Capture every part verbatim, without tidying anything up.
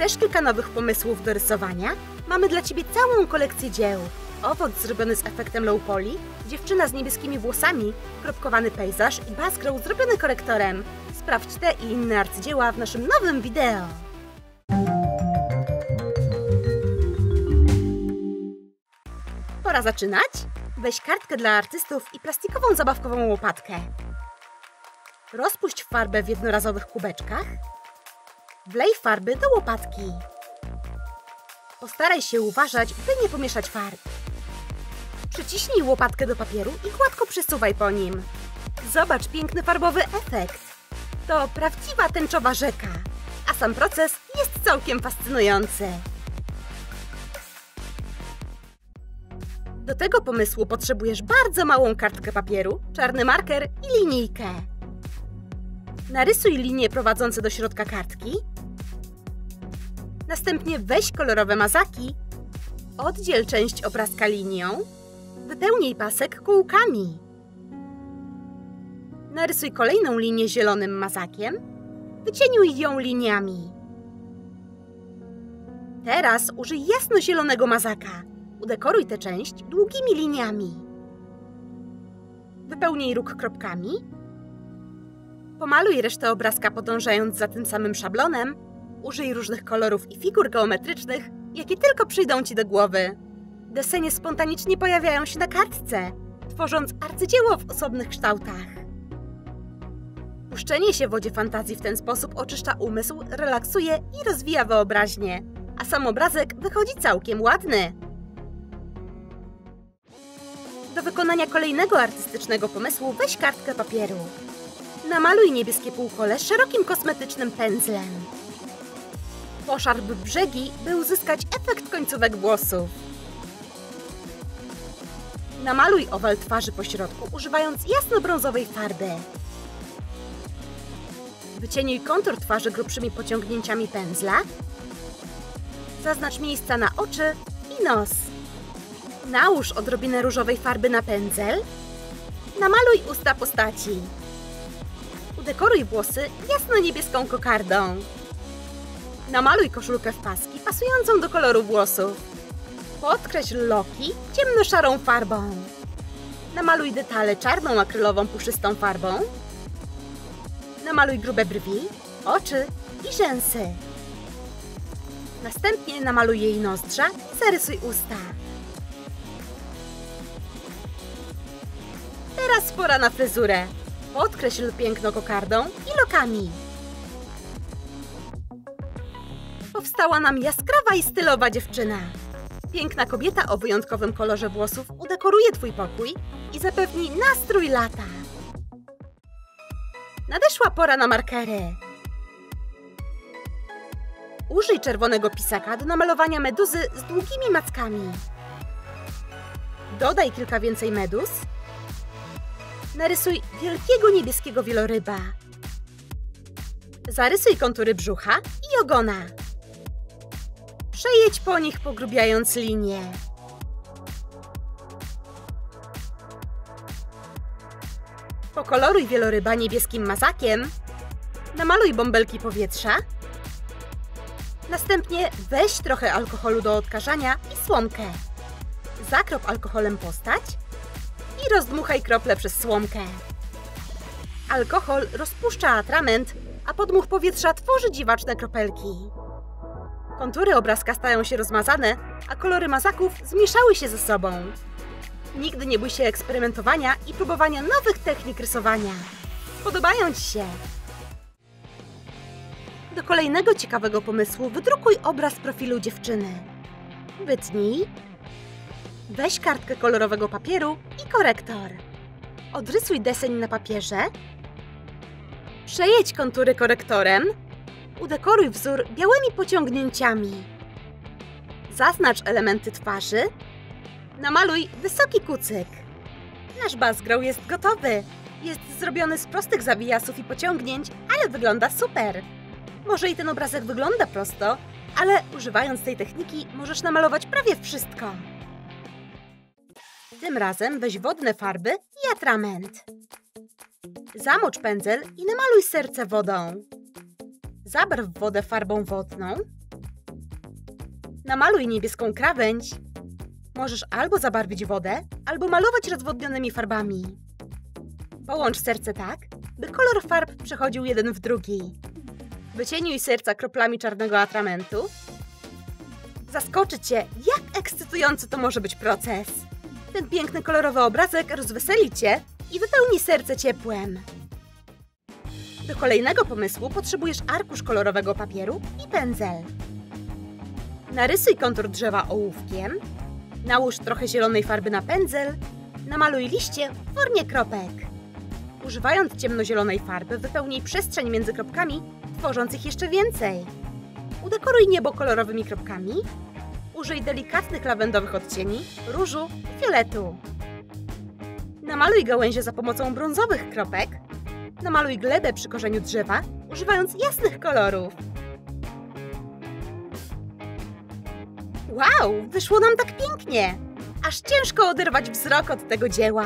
Chcesz kilka nowych pomysłów do rysowania? Mamy dla Ciebie całą kolekcję dzieł. Owoc zrobiony z efektem low poly, dziewczyna z niebieskimi włosami, kropkowany pejzaż i Buzzgrow zrobiony korektorem. Sprawdź te i inne arcydzieła w naszym nowym wideo. Pora zaczynać? Weź kartkę dla artystów i plastikową zabawkową łopatkę. Rozpuść farbę w jednorazowych kubeczkach. Wlej farby do łopatki. Postaraj się uważać, by nie pomieszać farb. Przyciśnij łopatkę do papieru i gładko przesuwaj po nim. Zobacz piękny farbowy efekt. To prawdziwa tęczowa rzeka, a sam proces jest całkiem fascynujący. Do tego pomysłu potrzebujesz bardzo małą kartkę papieru, czarny marker i linijkę. Narysuj linie prowadzące do środka kartki. Następnie weź kolorowe mazaki. Oddziel część obrazka linią. Wypełnij pasek kółkami. Narysuj kolejną linię zielonym mazakiem. Wycieniuj ją liniami. Teraz użyj jasno-zielonego mazaka. Udekoruj tę część długimi liniami. Wypełnij róg kropkami. Pomaluj resztę obrazka podążając za tym samym szablonem. Użyj różnych kolorów i figur geometrycznych, jakie tylko przyjdą Ci do głowy. Desenie spontanicznie pojawiają się na kartce, tworząc arcydzieło w osobnych kształtach. Puszczenie się w wodzie fantazji w ten sposób oczyszcza umysł, relaksuje i rozwija wyobraźnię, a sam obrazek wychodzi całkiem ładny. Do wykonania kolejnego artystycznego pomysłu weź kartkę papieru. Namaluj niebieskie półkole szerokim kosmetycznym pędzlem. Poszarp brzegi, by uzyskać efekt końcówek włosów. Namaluj owal twarzy po środku, używając jasno-brązowej farby. Wycieniuj kontur twarzy grubszymi pociągnięciami pędzla. Zaznacz miejsca na oczy i nos. Nałóż odrobinę różowej farby na pędzel. Namaluj usta postaci. Udekoruj włosy jasno-niebieską kokardą. Namaluj koszulkę w paski pasującą do koloru włosów. Podkreśl loki ciemnoszarą farbą. Namaluj detale czarną akrylową puszystą farbą. Namaluj grube brwi, oczy i rzęsy. Następnie namaluj jej nozdrza i zarysuj usta. Teraz pora na fryzurę. Podkreśl piękno kokardą i lokami. Powstała nam jaskrawa i stylowa dziewczyna. Piękna kobieta o wyjątkowym kolorze włosów udekoruje Twój pokój i zapewni nastrój lata. Nadeszła pora na markery. Użyj czerwonego pisaka do namalowania meduzy z długimi mackami. Dodaj kilka więcej meduz. Narysuj wielkiego niebieskiego wieloryba. Zarysuj kontury brzucha i ogona. Przejedź po nich, pogrubiając linie. Pokoloruj wieloryba niebieskim mazakiem. Namaluj bąbelki powietrza. Następnie weź trochę alkoholu do odkażania i słomkę. Zakrop alkoholem postać i rozdmuchaj krople przez słomkę. Alkohol rozpuszcza atrament, a podmuch powietrza tworzy dziwaczne kropelki. Kontury obrazka stają się rozmazane, a kolory mazaków zmieszały się ze sobą. Nigdy nie bój się eksperymentowania i próbowania nowych technik rysowania. Podobają Ci się? Do kolejnego ciekawego pomysłu wydrukuj obraz profilu dziewczyny. Wytnij. Weź kartkę kolorowego papieru i korektor. Odrysuj deseń na papierze. Przejedź kontury korektorem. Udekoruj wzór białymi pociągnięciami. Zaznacz elementy twarzy. Namaluj wysoki kucyk. Nasz Buzzgrow jest gotowy. Jest zrobiony z prostych zawijasów i pociągnięć, ale wygląda super. Może i ten obrazek wygląda prosto, ale używając tej techniki możesz namalować prawie wszystko. Tym razem weź wodne farby i atrament. Zamocz pędzel i namaluj serce wodą. Zabarw wodę farbą wodną. Namaluj niebieską krawędź. Możesz albo zabarwić wodę, albo malować rozwodnionymi farbami. Połącz serce tak, by kolor farb przechodził jeden w drugi. Wycieniuj serca kroplami czarnego atramentu. Zaskoczy Cię, jak ekscytujący to może być proces. Ten piękny kolorowy obrazek rozweseli Cię i wypełni serce ciepłem. Do kolejnego pomysłu potrzebujesz arkusz kolorowego papieru i pędzel. Narysuj kontur drzewa ołówkiem, nałóż trochę zielonej farby na pędzel, namaluj liście w formie kropek. Używając ciemnozielonej farby, wypełnij przestrzeń między kropkami, tworząc ich jeszcze więcej. Udekoruj niebo kolorowymi kropkami. Użyj delikatnych lawendowych odcieni, różu i fioletu. Namaluj gałęzie za pomocą brązowych kropek. Namaluj glebę przy korzeniu drzewa, używając jasnych kolorów. Wow, wyszło nam tak pięknie! Aż ciężko oderwać wzrok od tego dzieła.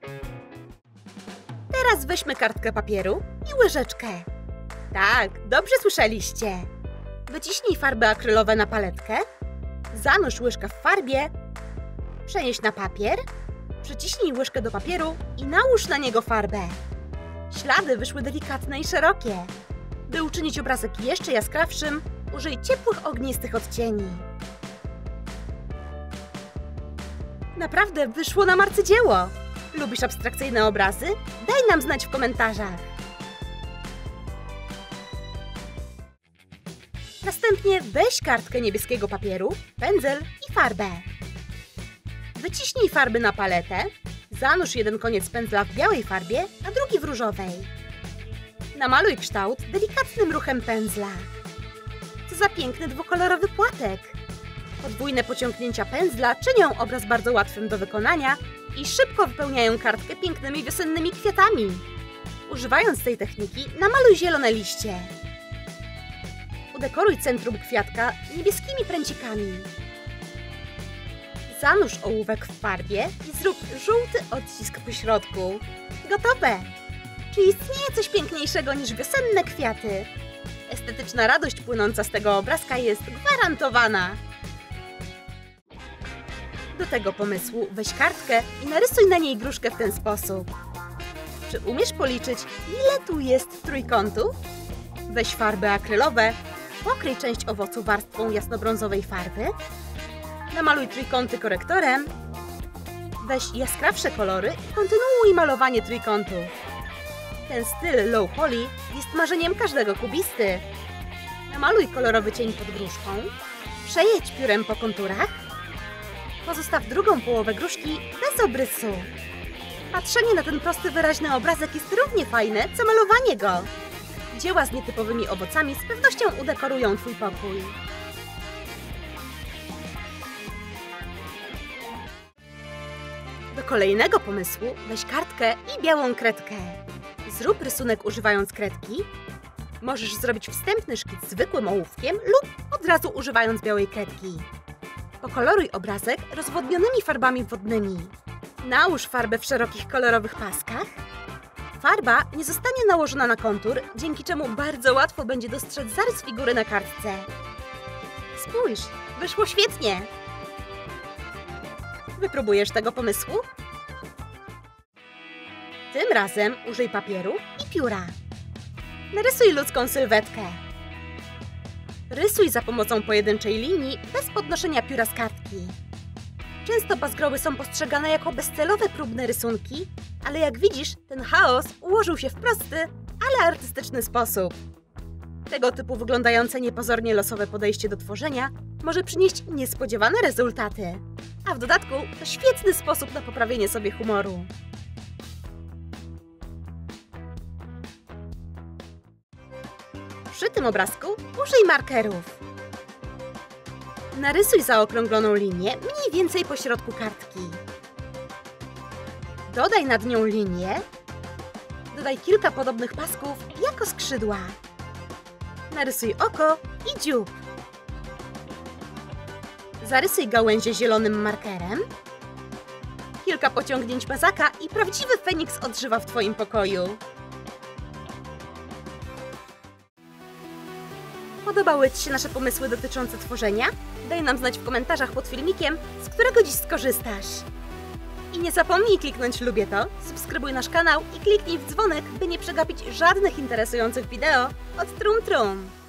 Teraz weźmy kartkę papieru i łyżeczkę. Tak, dobrze słyszeliście. Wyciśnij farby akrylowe na paletkę. Zanurz łyżkę w farbie. Przenieś na papier. Przyciśnij łyżkę do papieru i nałóż na niego farbę. Ślady wyszły delikatne i szerokie. By uczynić obrazek jeszcze jaskrawszym, użyj ciepłych, ognistych odcieni. Naprawdę wyszło nam arcydzieło! Lubisz abstrakcyjne obrazy? Daj nam znać w komentarzach. Następnie weź kartkę niebieskiego papieru, pędzel i farbę. Wyciśnij farby na paletę, zanurz jeden koniec pędzla w białej farbie, a drugi w różowej. Namaluj kształt delikatnym ruchem pędzla. Co za piękny dwukolorowy płatek! Podwójne pociągnięcia pędzla czynią obraz bardzo łatwym do wykonania i szybko wypełniają kartkę pięknymi wiosennymi kwiatami. Używając tej techniki, namaluj zielone liście. Udekoruj centrum kwiatka niebieskimi pręcikami. Zanurz ołówek w farbie i zrób żółty odcisk po środku. Gotowe! Czy istnieje coś piękniejszego niż wiosenne kwiaty? Estetyczna radość płynąca z tego obrazka jest gwarantowana. Do tego pomysłu weź kartkę i narysuj na niej gruszkę w ten sposób. Czy umiesz policzyć, ile tu jest trójkątów? Weź farby akrylowe, pokryj część owocu warstwą jasnobrązowej farby, namaluj trójkąty korektorem, weź jaskrawsze kolory i kontynuuj malowanie trójkątów. Ten styl low poly jest marzeniem każdego kubisty. Namaluj kolorowy cień pod gruszką, przejedź piórem po konturach, pozostaw drugą połowę gruszki bez obrysu. Patrzenie na ten prosty, wyraźny obrazek jest równie fajne, co malowanie go. Dzieła z nietypowymi owocami z pewnością udekorują Twój pokój. Do kolejnego pomysłu weź kartkę i białą kredkę. Zrób rysunek używając kredki. Możesz zrobić wstępny szkic zwykłym ołówkiem lub od razu używając białej kredki. Pokoloruj obrazek rozwodnionymi farbami wodnymi. Nałóż farbę w szerokich kolorowych paskach. Farba nie zostanie nałożona na kontur, dzięki czemu bardzo łatwo będzie dostrzec zarys figury na kartce. Spójrz, wyszło świetnie! Wypróbujesz tego pomysłu? Tym razem użyj papieru i pióra. Narysuj ludzką sylwetkę. Rysuj za pomocą pojedynczej linii, bez podnoszenia pióra z kartki. Często bazgroły są postrzegane jako bezcelowe, próbne rysunki, ale jak widzisz, ten chaos ułożył się w prosty, ale artystyczny sposób. Tego typu wyglądające niepozornie losowe podejście do tworzenia może przynieść niespodziewane rezultaty. A w dodatku to świetny sposób na poprawienie sobie humoru. Przy tym obrazku użyj markerów. Narysuj zaokrągloną linię mniej więcej po środku kartki. Dodaj nad nią linię. Dodaj kilka podobnych pasków jako skrzydła. Narysuj oko i dziób. Zarysuj gałęzie zielonym markerem. Kilka pociągnięć mazaka i prawdziwy feniks odżywa w Twoim pokoju. Podobały Ci się nasze pomysły dotyczące tworzenia? Daj nam znać w komentarzach pod filmikiem, z którego dziś skorzystasz. I nie zapomnij kliknąć lubię to, subskrybuj nasz kanał i kliknij w dzwonek, by nie przegapić żadnych interesujących wideo od Trum Trum.